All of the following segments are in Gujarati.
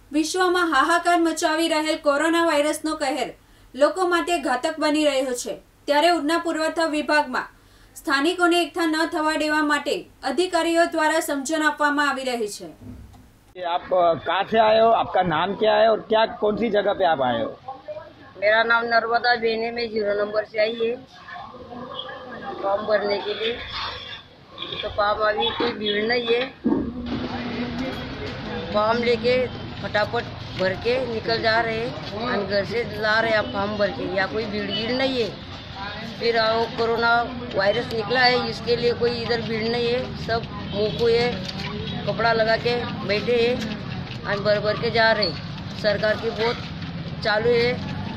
વિશ્વમાં હાહાકાર મચાવી રહેલ કોરોના વાયરસનો કહેર લોકો માટે ઘાતક બની રહ્યો છે, ત્યારે ઉધના પુરવઠા વિભાગમાં સ્થાનિકોને એકઠા ન થવા દેવા માટે अधिकारियों द्वारा समझन આપવામાં આવી રહી છે। आप कहाँ से आए हो, आपका नाम क्या है और क्या कौन सी जगह पे आप आए हो? मेरा नाम नर्मदा बेने में 0 नंबर से आई है फॉर्म भरने के लिए। तो फॉर्म अभी कोई भीड़ नहीं है, फॉर्म लेके फटाफट भर के निकल जा रहे हैं और घर से ला रहे हैं फॉर्म भर के, या कोई भीड़ नहीं है। फिर कोरोना वायरस निकला है, इसके लिए कोई इधर भीड़ नहीं है, सब मुँह को ये कपड़ा लगा के बैठे हैं और भर भर के जा रहे। सरकार की बहुत चालू है।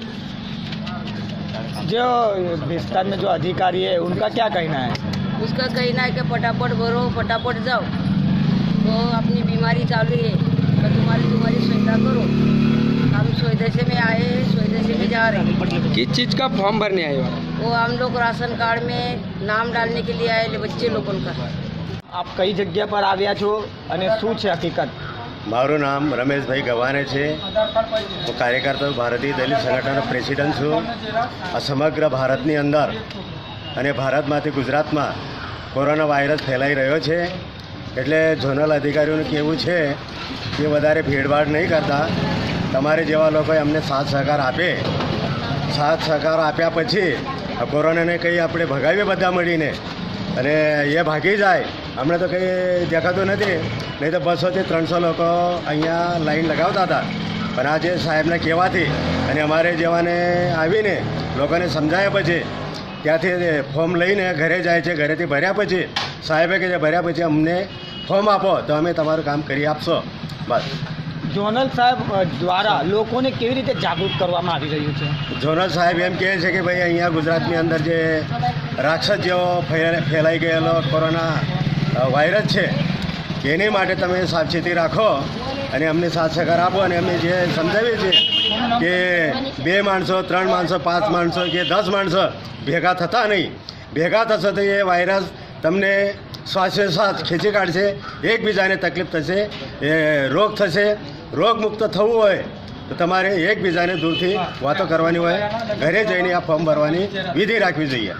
जो विस्तार में जो अधिकारी है उनका क्या कहना है? उसका कहना है कि फटाफट भरो, फटाफट जाओ। तो अपनी बीमारी चालू है तो तुम्हारी सुविधा करो। हम स्वदेशी में आए हैं, स्वदेशी में जा रहे हैं। किस चीज़ का फॉर्म भरने आए हो? वो हम लोग राशन कार्ड में नाम डालने के लिए आए बच्चे लोगों का। आप कई जगह पर આવ્યા છો અને શું છે હકીકત? મારું નામ રમેશભાઈ ગવાને છે। હું કાર્યકર્તા ભારતીય દલિત સંગઠનનો પ્રેસિડેન્ટ છું। આ સમગ્ર ભારતની અંદર અને ભારતમાંથી ગુજરાતમાં કોરોના વાયરસ ફેલાઈ રહ્યો છે, એટલે ઝોનલ અધિકારીઓનું કહેવું છે કે વધારે ભીડભાડ નહીં કરતા, તમારે જેવા લોકોએ અમને સાથ સહકાર આપે, સાથ સહકાર આપ્યા પછી કોરોનાને કંઈ આપણે ભગાવીએ બધા મળીને અને એ ભાગી જાય। હમણાં તો કંઈ દેખાતું નથી, નહીં તો 200 થી 300 લોકો અહીંયા લાઈન લગાવતા હતા, પણ આજે સાહેબને કહેવાથી અને અમારે જેવાને આવીને લોકોને સમજાયા પછી ત્યાંથી ફોર્મ લઈને ઘરે જાય છે। ઘરેથી ભર્યા પછી સાહેબે કહે છે ભર્યા પછી અમને ફોર્મ આપો તો અમે તમારું કામ કરી આપશો, બસ। જોનલ સાહેબ દ્વારા લોકોને કેવી રીતે જાગૃત કરવામાં આવી રહ્યું છે? જોનલ સાહેબ એમ કહે છે કે ભાઈ અહીંયા ગુજરાતની અંદર જે રાક્ષસ જેવો ફેલાઈ ગયેલો કોરોના વાયરસ છે એની માટે તમે સાવચેતી રાખો અને અમને સાથ સહકાર આપો। અને અમે જે સમજાવીએ છીએ કે 2 માણસો 3 માણસો 5 માણસો કે 10 માણસો ભેગા થતા નહીં, ભેગા થશે તો એ વાયરસ તમને શ્વાસોશ્વાસ ખેંચી કાઢશે, એકબીજાને તકલીફ થશે, એ રોગ થશે। રોગ મુક્ત થવું હોય તો તમારે એકબીજાને દૂરથી વાતો કરવાની હોય, ઘરે જઈને આ ફોર્મ ભરવાની વિધિ રાખવી જોઈએ।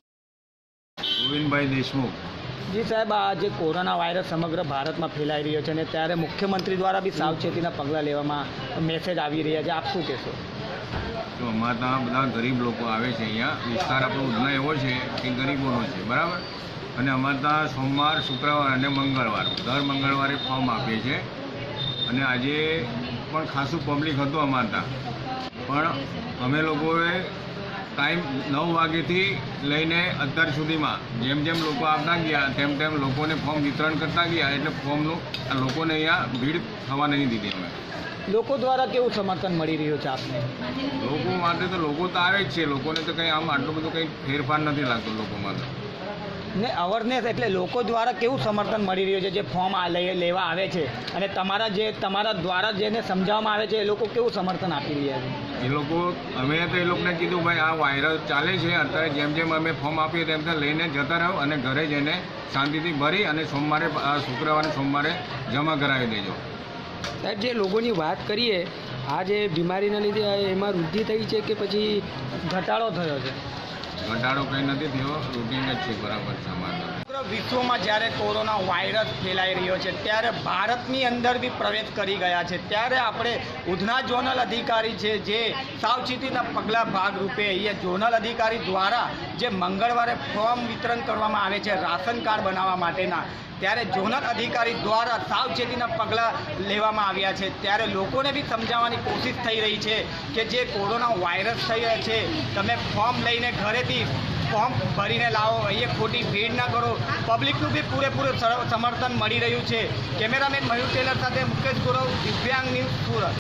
ગોવિંદભાઈ દેશમુખ। જી સાહેબ, આ જે કોરોના વાયરસ સમગ્ર ભારતમાં ફેલાઈ રહ્યો છે અને ત્યારે મુખ્યમંત્રી દ્વારા બી સાવચેતીના પગલાં લેવામાં મેસેજ આવી રહ્યા છે, આપ શું કહેશો? તો અમારા ત્યાં બધા ગરીબ લોકો આવે છે। અહીંયા વિસ્તાર આપણો ઉધના એવો છે કે ગરીબોનો છે, બરાબર। અને અમારે ત્યાં સોમવાર, શુક્રવાર અને મંગળવાર દર મંગળવારે ફોર્મ આપીએ છીએ। અને આજે પણ ખાસું પબ્લિક હતું અમારે ત્યાં, પણ અમે લોકોએ ટાઈમ 9 વાગ્યાથી લઈને અત્યાર સુધીમાં જેમ જેમ લોકો આવતા ગયા તેમ તેમ લોકોને ફોર્મ વિતરણ કરતા ગયા, એટલે ફોર્મનું લોકોને અહીંયા ભીડ થવા નહીં દીધી અમે। લોકો દ્વારા કેવું સમર્થન મળી રહ્યું છે આપને? લોકો માટે તો લોકો તો આવે જ છે, લોકોને તો કંઈ આમ આટલું બધું કંઈ ફેરફાર નથી લાગતો લોકોમાં તો। ને અવેરનેસ એટલે લોકો દ્વારા કેવું સમર્થન મળી રહ્યું છે જે ફોર્મ લેવા આવે છે અને તમારા દ્વારા જેને સમજાવવામાં આવે છે એ લોકો કેવું સમર્થન આપી રહ્યા છે? એ લોકો અમે તો એ લોકોને કીધું ભાઈ આ વાયરસ ચાલે છે અત્યારે, જેમ જેમ અમે ફોર્મ આપીએ તેમ તેમ લઈને જતા રહો અને ઘરે જઈને શાંતિથી ભરી અને સોમવારે શુક્રવારે સોમવારે જમા કરાવી દેજો। સાહેબ, જે લોકોની વાત કરીએ આ જે બીમારીના લીધે એમાં વૃદ્ધિ થઈ છે કે પછી ઘટાડો થયો છે? ઘટાડો કંઈ નથી થયો, રૂટીન જ છે, બરાબર છે અમારે। વિશ્વમાં જ્યારે કોરોના વાયરસ ફેલાઈ રહ્યો છે ત્યારે ભારતની અંદર બી પ્રવેશ કરી ગયા છે, ત્યારે આપણે ઉધના ઝોનલ અધિકારી છે જે સાવચેતીના પગલાં ભાગરૂપે અહીંયા ઝોનલ અધિકારી દ્વારા જે મંગળવારે ફોર્મ વિતરણ કરવામાં આવે છે રાશન કાર્ડ બનાવવા માટેના, ત્યારે ઝોનલ અધિકારી દ્વારા સાવચેતીના પગલાં લેવામાં આવ્યા છે। ત્યારે લોકોને બી સમજાવવાની કોશિશ થઈ રહી છે કે જે કોરોના વાયરસ થયો છે તમે ફોર્મ લઈને ઘરેથી ફોર્મ ભરીને લાવો, અહીંયા ખોટી ભીડ ના કરો। પબ્લિકનું બી પૂરેપૂરું સમર્થન મળી રહ્યું છે। કેમેરામેન મયુર ટેલર સાથે મુકેશ ગૌરવ, દિવ્યાંગ ન્યૂઝ, સુરત।